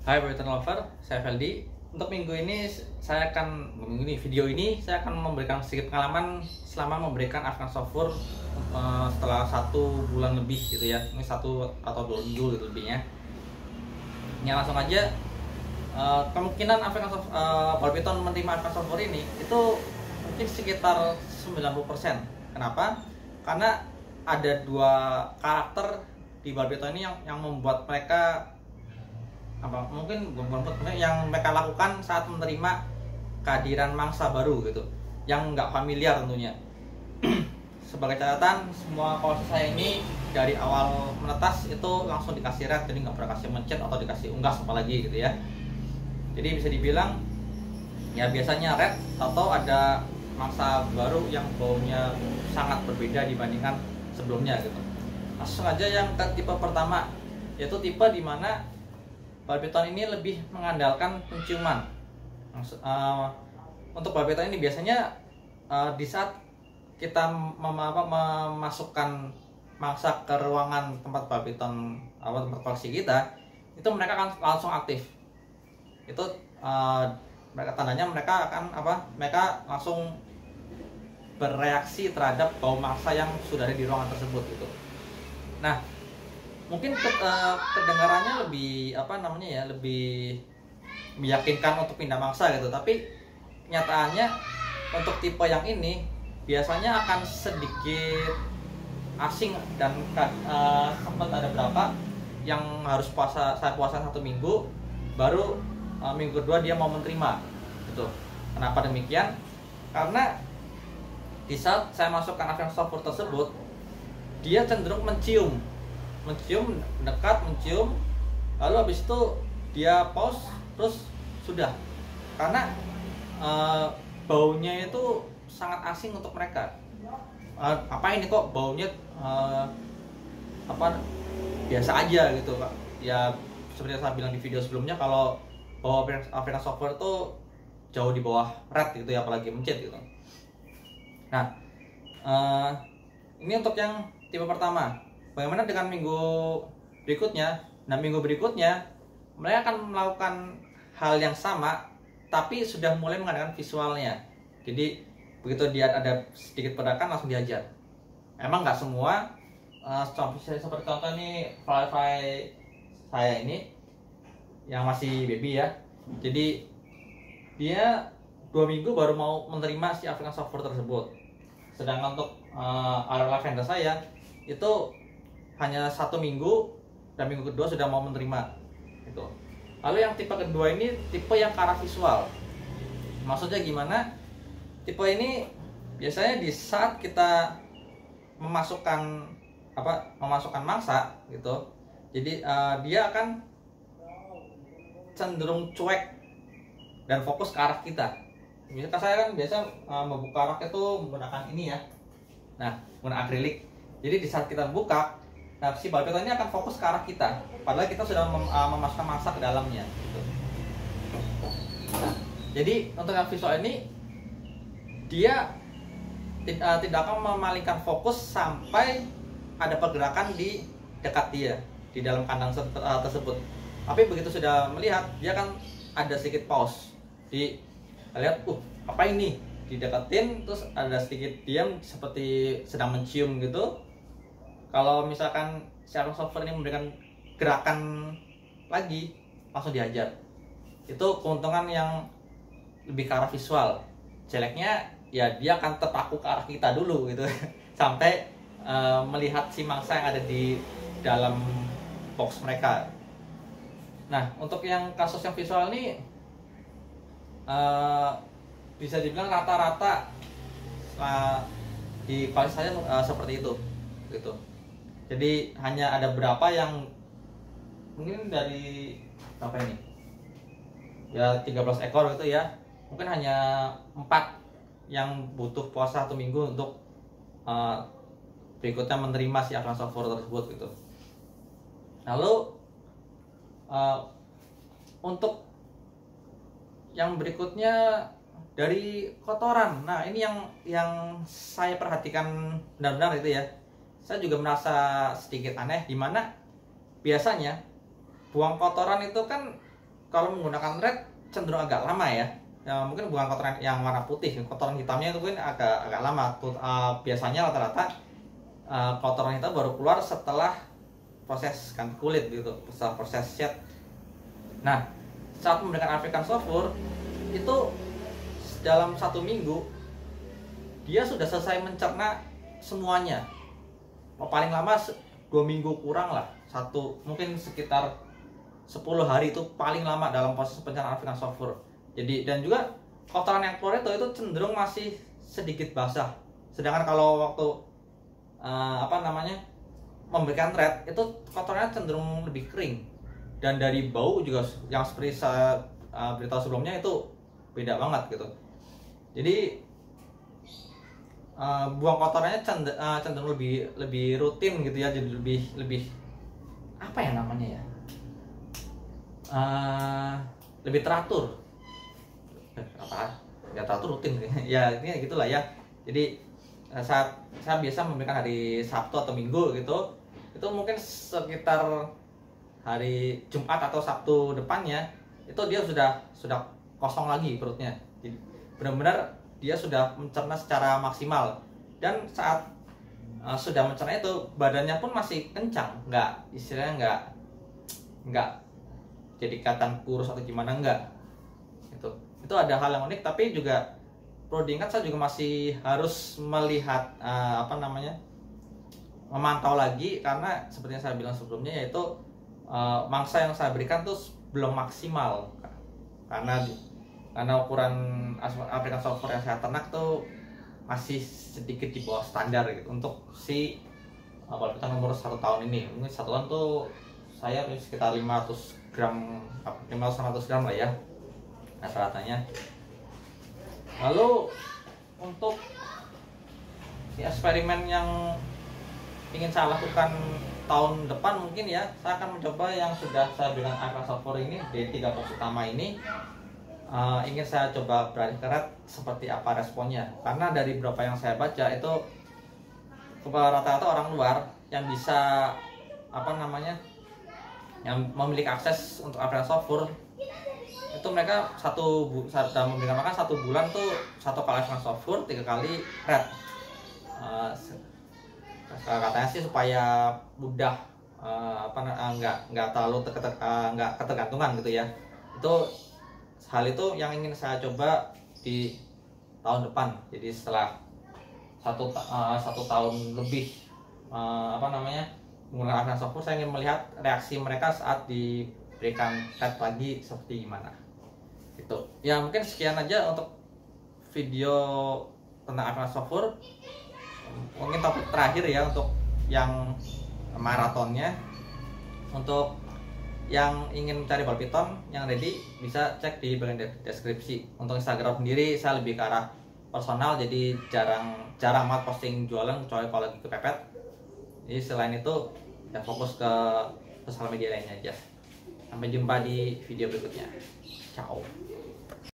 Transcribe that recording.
Hai Barbie Lover, saya Feldi. Untuk video ini saya akan memberikan sedikit pengalaman selama memberikan African Software setelah 1 bulan lebih gitu ya. Ini 1 atau 2 minggu gitu lebihnya. Ya langsung aja, kemungkinan Barbiton menerima African Software ini itu mungkin sekitar 90%. Kenapa? Karena ada 2 karakter di Barbiton ini yang membuat mereka mungkin yang mereka lakukan saat menerima kehadiran mangsa baru gitu, yang nggak familiar tentunya. Sebagai catatan, semua proses saya ini dari awal menetas itu langsung dikasih red, jadi nggak pernah kasih mencet atau dikasih unggas apalagi gitu ya. Jadi bisa dibilang ya biasanya red atau ada mangsa baru yang baunya sangat berbeda dibandingkan sebelumnya gitu. Langsung aja yang ke tipe pertama, yaitu tipe dimana Barbiton ini lebih mengandalkan penciuman. Untuk Barbiton ini biasanya di saat kita memasukkan mangsa ke ruangan tempat Barbiton tempat koleksi kita, itu mereka akan langsung aktif. Itu mereka tandanya mereka akan mereka langsung bereaksi terhadap bau mangsa yang sudah ada di ruangan tersebut gitu. Nah, mungkin kedengarannya lebih lebih meyakinkan untuk pindah mangsa gitu, tapi kenyataannya untuk tipe yang ini biasanya akan sedikit asing dan sempat ada berapa yang harus saya puasa 1 minggu baru minggu kedua dia mau menerima gitu. Kenapa demikian? Karena di saat saya masukkan African Software tersebut, dia cenderung mencium dekat, lalu habis itu dia pause terus sudah, karena baunya itu sangat asing untuk mereka. Apa ini kok baunya biasa aja gitu Kak. Ya seperti yang saya bilang di video sebelumnya, kalau bau African Software itu jauh di bawah red gitu ya, apalagi mencet gitu. Nah, ini untuk yang tipe pertama. Bagaimana dengan minggu berikutnya? Nah, minggu berikutnya mereka akan melakukan hal yang sama, tapi sudah mulai mengadakan visualnya. Jadi begitu dia ada sedikit pedakan langsung dihajar. Emang nggak semua, seperti contoh ini fly saya ini yang masih baby ya. Jadi dia 2 minggu baru mau menerima si African Software tersebut. Sedangkan untuk area lavender saya itu hanya 1 minggu dan minggu kedua sudah mau menerima itu. Lalu yang tipe kedua ini tipe yang ke arah visual. Maksudnya gimana? Tipe ini biasanya di saat kita memasukkan mangsa gitu, jadi dia akan cenderung cuek dan fokus ke arah kita. Misalkan saya kan biasa membuka rak itu menggunakan ini ya, menggunakan akrilik. Jadi di saat kita buka, si Barbiton ini akan fokus ke arah kita, padahal kita sudah memasukkan mangsa ke dalamnya gitu. Jadi untuk yang visual ini dia tidak akan memalingkan fokus sampai ada pergerakan di dekat dia di dalam kandang tersebut. Tapi begitu sudah melihat, dia akan ada sedikit pause. Lihat, apa ini? Dideketin, terus ada sedikit diam seperti sedang mencium gitu. Kalau misalkan si African Software ini memberikan gerakan lagi, langsung dihajar. Itu keuntungan yang lebih ke arah visual. Jeleknya ya dia akan terpaku ke arah kita dulu gitu sampai melihat si mangsa yang ada di dalam box mereka. Nah, untuk yang kasus yang visual ini bisa dibilang rata-rata di koleksi saya seperti itu gitu. Jadi hanya ada berapa yang mungkin dari berapa ini ya 13 ekor gitu ya, mungkin hanya 4 yang butuh puasa 1 minggu untuk berikutnya menerima si African Software tersebut gitu. Lalu untuk yang berikutnya dari kotoran. Nah, ini yang saya perhatikan benar-benar itu ya. Saya juga merasa sedikit aneh, dimana biasanya buang kotoran itu kan kalau menggunakan red cenderung agak lama ya. Ya, mungkin bukan kotoran yang warna putih, kotoran hitamnya itu kan agak lama. Biasanya rata-rata kotoran hitam baru keluar setelah proses ganti kulit gitu, setelah proses shed. Nah, saat menggunakan African Sulfur itu dalam 1 minggu dia sudah selesai mencerna semuanya. Paling lama 2 minggu kurang lah, mungkin sekitar 10 hari itu paling lama dalam proses pencernaan African Sulfur. Jadi, dan juga kotoran yang keluar itu cenderung masih sedikit basah. Sedangkan kalau waktu memberikan red itu kotorannya cenderung lebih kering. Dan dari bau juga yang seperti saya beritahu sebelumnya itu beda banget gitu. Jadi buang kotorannya cenderung lebih rutin gitu ya, jadi lebih apa ya namanya ya, lebih teratur. Nggak teratur, rutin ya, ini gitulah ya. Jadi saat saya biasa memberikan hari Sabtu atau Minggu gitu, itu mungkin sekitar hari Jumat atau Sabtu depannya itu dia sudah kosong lagi perutnya. Jadi benar-benar dia sudah mencerna secara maksimal, dan saat sudah mencerna itu badannya pun masih kencang, istilahnya nggak jadi kelihatan kurus atau gimana, enggak. Itu ada hal yang unik, tapi juga perlu diingat saya juga masih harus melihat memantau lagi, karena seperti yang saya bilang sebelumnya, yaitu mangsa yang saya berikan tuh belum maksimal, karena ukuran African Sulfur yang saya ternak tuh masih sedikit di bawah standar gitu untuk si balpiton nomor 1 tahun ini. Mungkin 1 tahun tuh saya sekitar 500 gram lah ya rata-ratanya. Lalu untuk eksperimen yang ingin saya lakukan tahun depan, mungkin ya saya akan mencoba yang sudah saya bilang African Sulfur ini di 3 box utama ini. Ingin saya coba beralih ke red, seperti apa responnya, karena dari beberapa yang saya baca itu rata-rata orang luar yang bisa yang memiliki akses untuk African Sulfur itu mereka dalam memberikan makan 1 bulan tuh 1 kali African Sulfur, 3 kali red. Katanya sih supaya mudah nggak terlalu nggak ketergantungan gitu ya. Hal itu yang ingin saya coba di tahun depan. Jadi setelah satu tahun lebih menggunakan African Sulfur, saya ingin melihat reaksi mereka saat diberikan red lagi seperti gimana. Gitu. Ya mungkin sekian aja untuk video tentang African Sulfur. Mungkin topik terakhir ya untuk yang maratonnya. Untuk yang ingin mencari ball piton yang ready bisa cek di bagian deskripsi. Untuk Instagram sendiri saya lebih ke arah personal, jadi jarang banget posting jualan kecuali kalau lagi kepepet. Jadi selain itu ya fokus ke sosial media lainnya aja. Sampai jumpa di video berikutnya. Ciao.